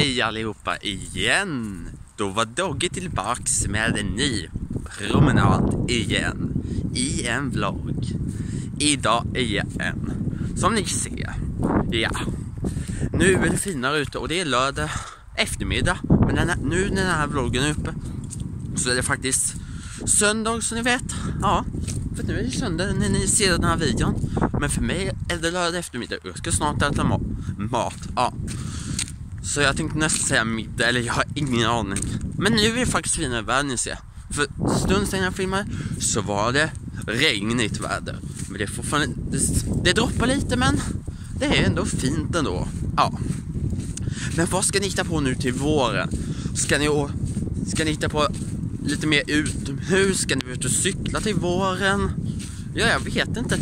Hej allihopa igen! Då var Dogge tillbaks med en ny promenad igen i en vlogg. Idag igen. Som ni ser. Ja. Nu är det finare ute och det är lördag eftermiddag. Men nu när den här vloggen är uppe så är det faktiskt söndag som ni vet. Ja, för nu är det söndag när ni ser den här videon. Men för mig är det lördag eftermiddag. Jag ska snart äta mat. Ja. Så jag tänkte nästan säga middag, eller jag har ingen aning. Men nu är det faktiskt finare väder, ni ser. För stund sedan jag filmade så var det regnigt väder. Men det är fortfarande, det droppar lite, men det är ändå fint ändå. Ja. Men vad ska ni hitta på nu till våren? Ska ni hitta på lite mer utomhus? Ska ni ut och cykla till våren? Ja, jag vet inte.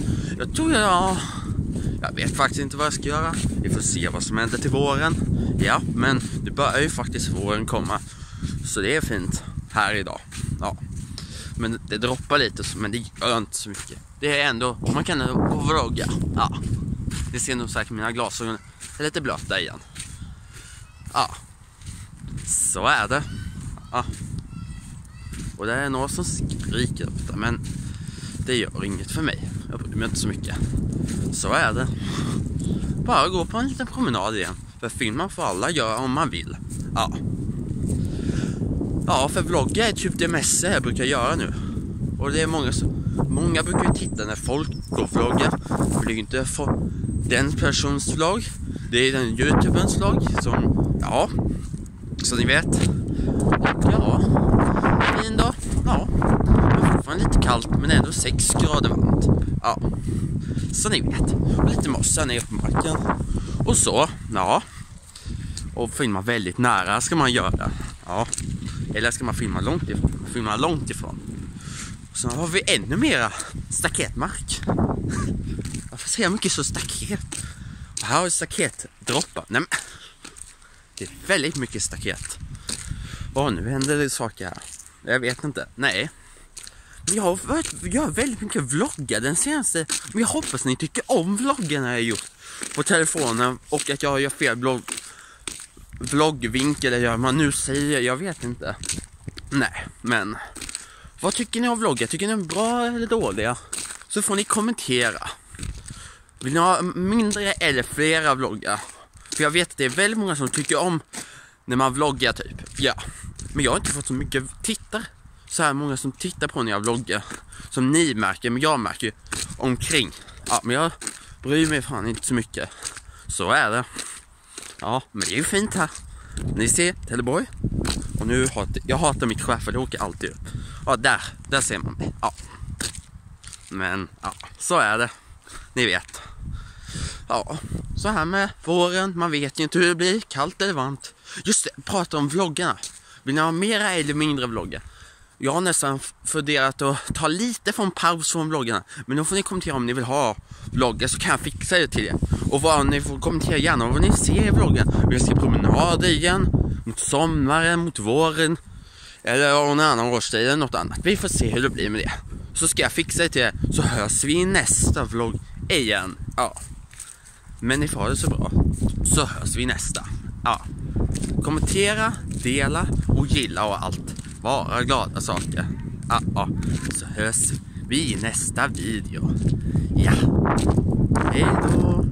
Jag vet faktiskt inte vad jag ska göra. Vi får se vad som händer till våren. Ja, men det börjar ju faktiskt våren komma. Så det är fint här idag. Ja. Men det droppar lite, men det gör inte så mycket. Det är ändå, man kan gå vlogga. Ja. Det ser nog säkert mina glasögon är lite blöta igen. Ja. Så är det. Ja. Och det är några som skriker ofta, men det gör inget för mig. Jag bryr mig inte så mycket. Så är det. Bara gå på en liten promenad igen. För filmen får alla göra om man vill. Ja. Ja, för vlogga är typ det mesta jag brukar göra nu. Och det är många brukar ju titta när folk går vlogga. För det är ju inte för den persons vlogg. Det är den YouTubens vlogg som, ja, så ni vet. Och ja, fin dag. Ja, det är fortfarande lite kallt men ändå 6 grader varmt. Ja, så ni vet. Och lite mossa ner på marken. Och så, ja. Och filma väldigt nära ska man göra. Ja. Eller ska man filma långt ifrån. Så har vi ännu mera staketmark. Varför säger jag mycket så staket? Och här har vi staketdroppar. Nej, men det är väldigt mycket staket. Och nu händer det saker här. Jag vet inte. Nej. Men jag har väldigt mycket vloggar den senaste. Men jag hoppas ni tycker om vloggarna jag gjort på telefonen. Och att jag gör fel vloggvinkel eller man nu säger. Jag vet inte. Nej, men vad tycker ni om vloggar? Tycker ni är bra eller dåliga? Så får ni kommentera. Vill ni ha mindre eller flera vloggar? För jag vet att det är väldigt många som tycker om när man vloggar typ. Ja. Men jag har inte fått så mycket tittare. Så här många som tittar på när jag vloggar. Som ni märker, men jag märker ju omkring. Ja, men jag bryr mig fan inte så mycket. Så är det. Ja, men det är ju fint här. Ni ser, Teleborg. Och nu jag hatar mitt skär för det åker alltid upp. Ja, där ser man mig. Ja. Men, ja, så är det. Ni vet. Ja, så här med våren. Man vet ju inte hur det blir, kallt eller varmt. Just det, prata om vloggarna. Vill ni ha mera eller mindre vloggar? Jag har nästan funderat att ta lite från paus från vloggarna. Men då får ni kommentera om ni vill ha vloggar så kan jag fixa det till er. Och ni får kommentera gärna vad ni ser i vloggen. Vill jag se promenader igen? Mot sommaren, mot våren? Eller någon annan årstid eller något annat. Vi får se hur det blir med det. Så ska jag fixa det till er. Så hörs vi i nästa vlogg igen. Ja. Men ni får ha det så bra. Så hörs vi nästa. Ja. Kommentera, dela och gilla och allt. Bara glada saker. Ja. Så hörs vi i nästa video. Ja. Hej då.